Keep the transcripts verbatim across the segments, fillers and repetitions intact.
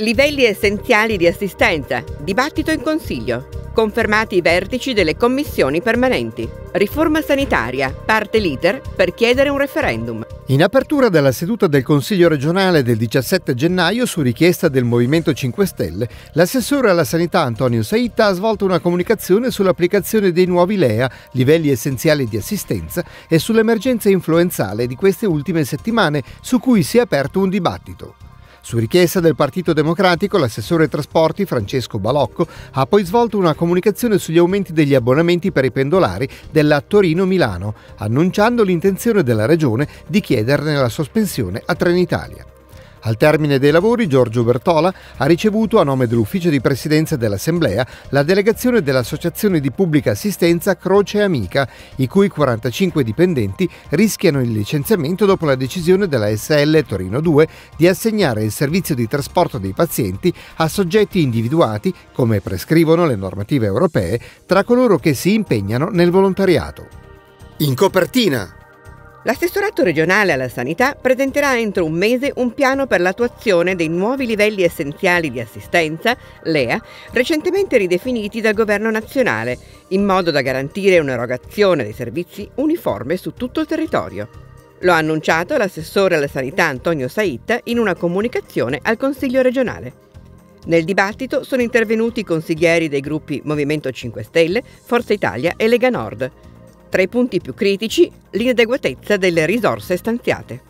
Livelli essenziali di assistenza. Dibattito in Consiglio. Confermati i vertici delle commissioni permanenti. Riforma sanitaria. Parte l'iter per chiedere un referendum. In apertura della seduta del Consiglio regionale del diciassette gennaio, su richiesta del Movimento cinque Stelle, l'assessore alla sanità Antonio Saitta ha svolto una comunicazione sull'applicazione dei nuovi L E A, livelli essenziali di assistenza, e sull'emergenza influenzale di queste ultime settimane, su cui si è aperto un dibattito. Su richiesta del Partito Democratico, l'assessore trasporti Francesco Balocco ha poi svolto una comunicazione sugli aumenti degli abbonamenti per i pendolari della Torino-Milano, annunciando l'intenzione della Regione di chiederne la sospensione a Trenitalia. Al termine dei lavori, Giorgio Bertola ha ricevuto, a nome dell'ufficio di presidenza dell'Assemblea, la delegazione dell'Associazione di Pubblica Assistenza Croce Amica, i cui quarantacinque dipendenti rischiano il licenziamento dopo la decisione della S L Torino due di assegnare il servizio di trasporto dei pazienti a soggetti individuati, come prescrivono le normative europee, tra coloro che si impegnano nel volontariato. In copertina. L'assessorato regionale alla sanità presenterà entro un mese un piano per l'attuazione dei nuovi livelli essenziali di assistenza, L E A, recentemente ridefiniti dal Governo nazionale, in modo da garantire un'erogazione dei servizi uniforme su tutto il territorio. Lo ha annunciato l'assessore alla sanità Antonio Saitta in una comunicazione al Consiglio regionale. Nel dibattito sono intervenuti i consiglieri dei gruppi Movimento cinque Stelle, Forza Italia e Lega Nord. Tra i punti più critici, l'inadeguatezza delle risorse stanziate.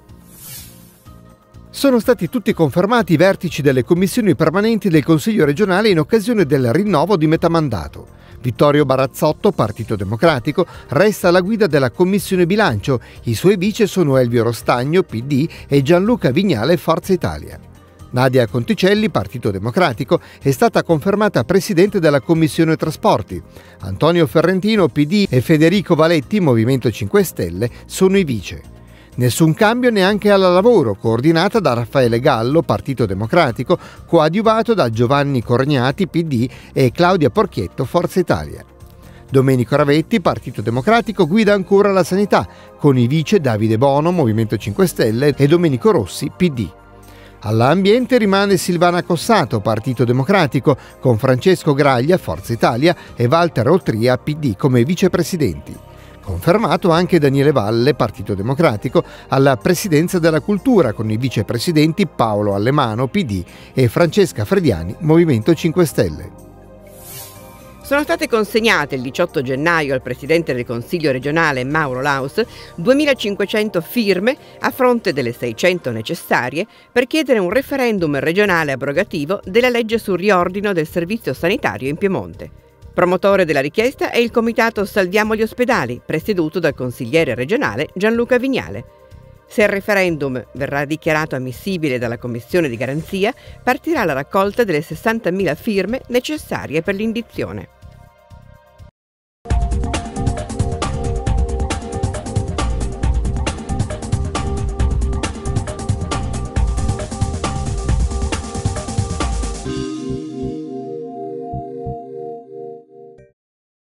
Sono stati tutti confermati i vertici delle commissioni permanenti del Consiglio regionale in occasione del rinnovo di metà mandato. Vittorio Barazzotto, Partito Democratico, resta alla guida della Commissione Bilancio. I suoi vice sono Elvio Rostagno, P D, e Gianluca Vignale, Forza Italia. Nadia Conticelli, Partito Democratico, è stata confermata presidente della Commissione Trasporti. Antonio Ferrentino, P D, e Federico Valetti, Movimento cinque Stelle, sono i vice. Nessun cambio neanche alla lavoro, coordinata da Raffaele Gallo, Partito Democratico, coadiuvato da Giovanni Corgnati, P D, e Claudia Porchietto, Forza Italia. Domenico Ravetti, Partito Democratico, guida ancora la sanità, con i vice Davide Bono, Movimento cinque Stelle, e Domenico Rossi, P D. All'ambiente rimane Silvana Cossato, Partito Democratico, con Francesco Graglia, Forza Italia, e Walter Oltria, P D, come vicepresidenti. Confermato anche Daniele Valle, Partito Democratico, alla presidenza della Cultura, con i vicepresidenti Paolo Allemano, P D, e Francesca Frediani, Movimento cinque Stelle. Sono state consegnate il diciotto gennaio al Presidente del Consiglio regionale Mauro Laus duemilacinquecento firme a fronte delle seicento necessarie per chiedere un referendum regionale abrogativo della legge sul riordino del servizio sanitario in Piemonte. Promotore della richiesta è il comitato Salviamo gli ospedali, presieduto dal consigliere regionale Gianluca Vignale. Se il referendum verrà dichiarato ammissibile dalla Commissione di garanzia, partirà la raccolta delle sessantamila firme necessarie per l'indizione.